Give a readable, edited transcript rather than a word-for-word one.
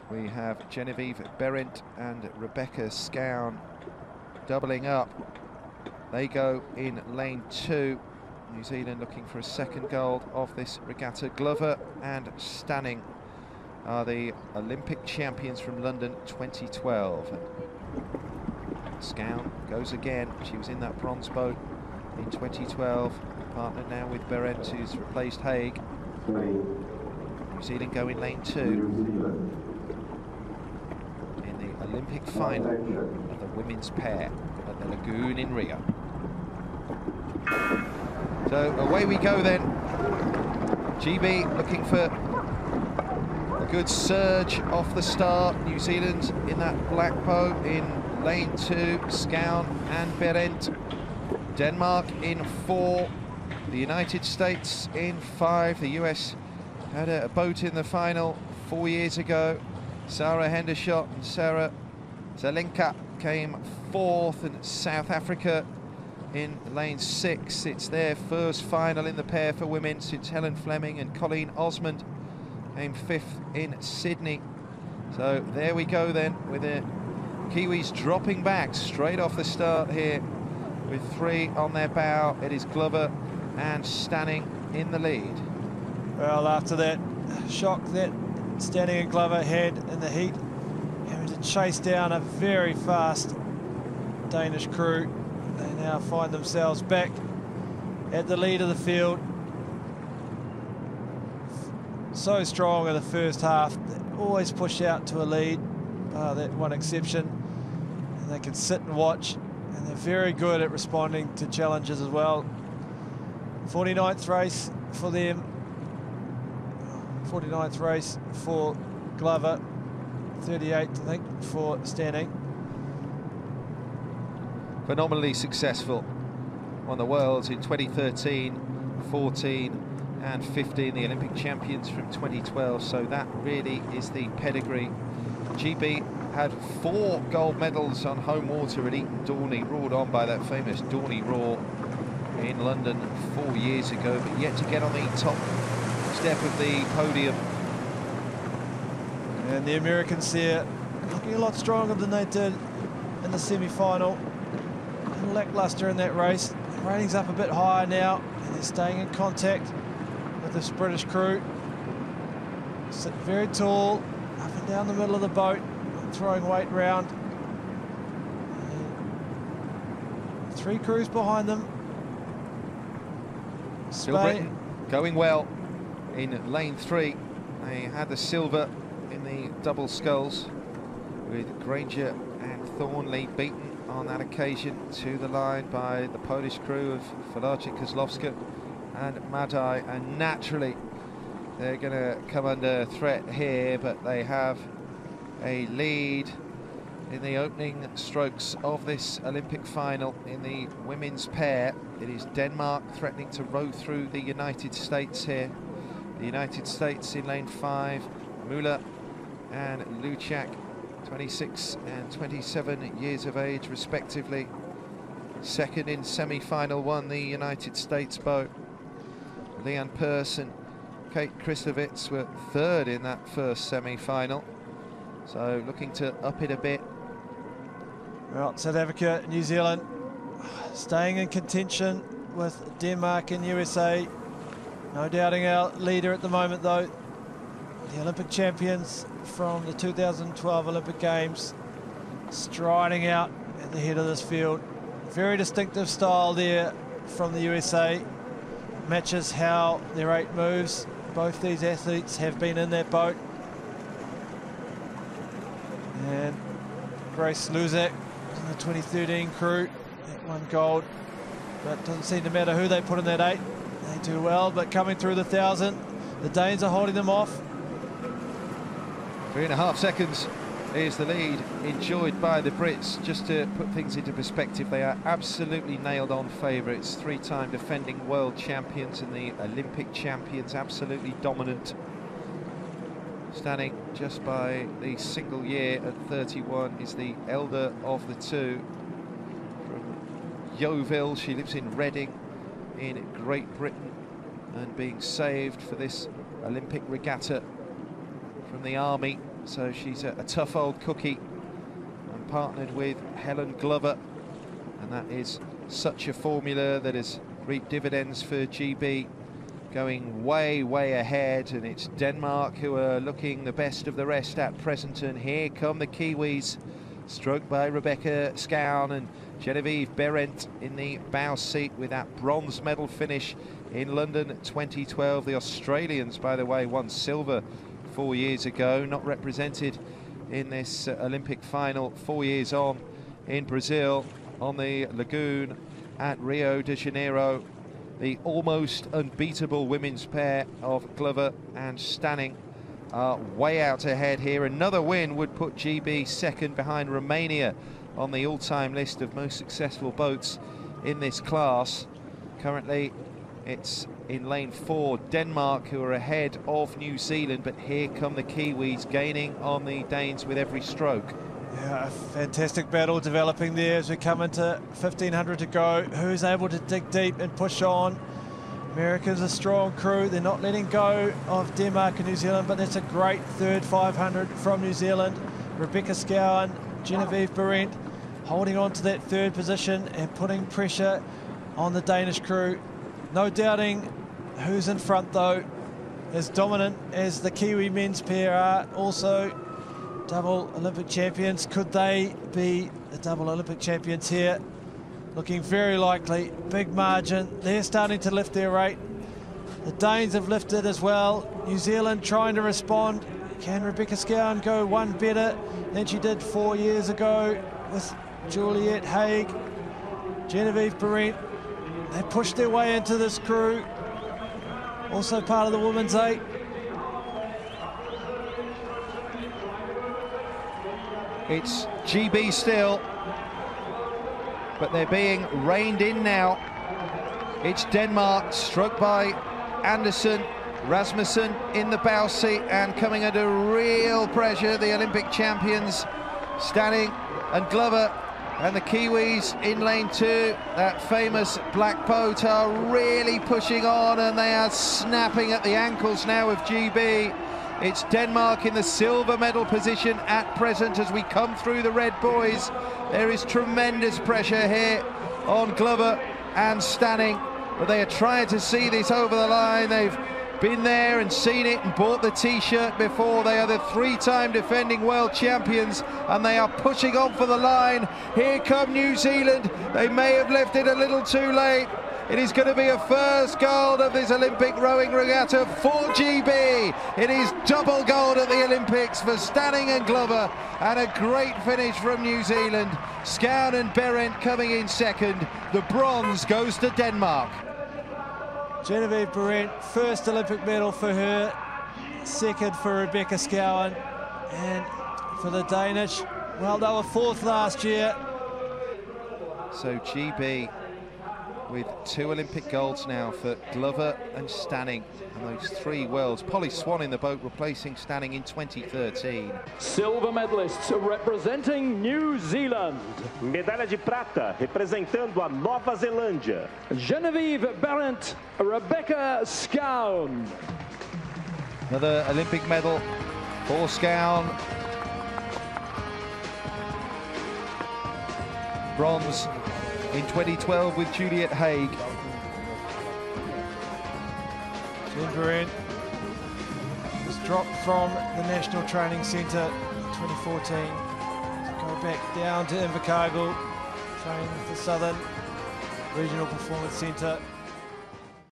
We have Genevieve Behrent and Rebecca Scown doubling up. They go in lane 2. New Zealand looking for a second gold of this regatta. Glover and Stanning are the Olympic champions from London 2012. And Scown goes again. She was in that bronze boat in 2012, partnered now with Behrent, who's replaced Haig. New Zealand go in lane 2 in the Olympic final of the women's pair at the Lagoon in Rio. So away we go then. GB looking for a good surge off the start. New Zealand in that black boat in lane 2, Scown and Behrent. Denmark in 4, the United States in 5. The US had a boat in the final 4 years ago. Sarah Hendershot and Sarah Zelenka came 4th, and South Africa in lane 6. It's their first final in the pair for women since Helen Fleming and Colleen Osmond came 5th in Sydney. So there we go then, with the Kiwis dropping back straight off the start here with 3 on their bow. It is Glover and Stanning in the lead. Well, after that shock that Stanning and Glover had in the heat, having to chase down a very fast Danish crew, they now find themselves back at the lead of the field. So strong in the first half, they always push out to a lead, that one exception, and they can sit and watch, and they're very good at responding to challenges as well. 49th race for them, 49th race for Glover, 38th I think for Stanning. Phenomenally successful. Won the Worlds in 2013, 14 and 15, the Olympic champions from 2012, so that really is the pedigree. GB had 4 gold medals on home water at Eton Dorney, roared on by that famous Dorney roar in London 4 years ago, but yet to get on the top step of the podium. And the Americans here looking a lot stronger than they did in the semi-final. Lackluster in that race. The rating's up a bit higher now, and they're staying in contact with this British crew. Sit very tall, up and down the middle of the boat, throwing weight round. And 3 crews behind them. Still Britain going well in lane 3. They had the silver in the double sculls, with Granger and Thornley beaten on that occasion to the line by the Polish crew of Falacic, Kozlowska and Madai, and naturally they're going to come under threat here, but they have a lead in the opening strokes of this Olympic final in the women's pair. It is Denmark threatening to row through the United States here. The United States in lane 5, Müller and Luchak, 26 and 27 years of age respectively. Second in semi-final one, the United States boat. Leanne Pearce and Kate Kristovitz were 3rd in that first semi-final, so looking to up it a bit. Well, South Africa, New Zealand staying in contention with Denmark and USA. No doubting our leader at the moment though, the Olympic champions from the 2012 Olympic Games, striding out at the head of this field. Very distinctive style there from the USA. Matches how their 8 moves. Both these athletes have been in that boat. And Grace Luzak in the 2013 crew, that 1 gold. But it doesn't seem to matter who they put in that 8. They do well, but coming through the 1,000, the Danes are holding them off. 3.5 seconds is the lead enjoyed by the Brits. Just to put things into perspective, they are absolutely nailed on favourites. 3-time defending world champions and the Olympic champions, absolutely dominant. Standing just by the single year at 31 is the elder of the 2. From Yeovil, she lives in Reading in Great Britain, and being saved for this Olympic regatta from the army so she's a tough old cookie, and partnered with Helen Glover, and that is such a formula that has reaped dividends for GB, going way ahead. And it's Denmark who are looking the best of the rest at present, and here come the Kiwis, stroked by Rebecca Scown and Genevieve Behrent in the bow seat with that bronze medal finish in London 2012. The Australians, by the way, won silver 4 years ago, not represented in this Olympic final 4 years on in Brazil on the lagoon at Rio de Janeiro. The almost unbeatable women's pair of Glover and Stanning are way out ahead here. Another win would put GB second behind Romania on the all-time list of most successful boats in this class. Currently it's in lane 4, Denmark, who are ahead of New Zealand, but here come the Kiwis, gaining on the Danes with every stroke. Yeah, a fantastic battle developing there as we come into 1500 to go. Who's able to dig deep and push on? America's a strong crew. They're not letting go of Denmark and New Zealand, but that's a great third 500 from New Zealand. Rebecca Scown, Genevieve Behrent holding on to that third position and putting pressure on the Danish crew. No doubting who's in front though. As dominant as the Kiwi men's pair are, also double Olympic champions. Could they be the double Olympic champions here? Looking very likely. Big margin. They're starting to lift their rate. The Danes have lifted as well. New Zealand trying to respond. Can Rebecca Scown go one better than she did 4 years ago with Juliet Haig? Genevieve Behrent. They pushed their way into this crew. Also part of the women's 8. It's GB still, but they're being reined in now. It's Denmark, struck by Andersen, Rasmussen in the bow seat, and coming under real pressure, the Olympic champions, Stanning and Glover, and the Kiwis in lane 2. That famous black boat are really pushing on, and they are snapping at the ankles now of GB. It's Denmark in the silver medal position at present as we come through the red buoys. There is tremendous pressure here on Glover and Stanning, but they are trying to see this over the line. They've been there and seen it and bought the t-shirt before. They are the 3-time defending world champions, and they are pushing on for the line. Here come New Zealand. They may have left it a little too late. It is going to be a first gold of this Olympic rowing regatta for GB. It is double gold at the Olympics for Stanning and Glover, and a great finish from New Zealand. Scown and Behrent coming in second. The bronze goes to Denmark. Genevieve Behrent, first Olympic medal for her, second for Rebecca Scown, and for the Danish, well, they were 4th last year. So GB with 2 Olympic golds now for Glover and Stanning, and those 3 worlds. Polly Swan in the boat, replacing Stanning in 2013. Silver medalists representing New Zealand. Medalha de prata representando a Nova Zelândia. Genevieve Behrent, Rebecca Scown. Another Olympic medal for Scown. Bronze in 2012 with Juliet Haig. Jen Behrent was dropped from the National Training Centre in 2014 to go back down to Invercargill, train with the Southern Regional Performance Centre.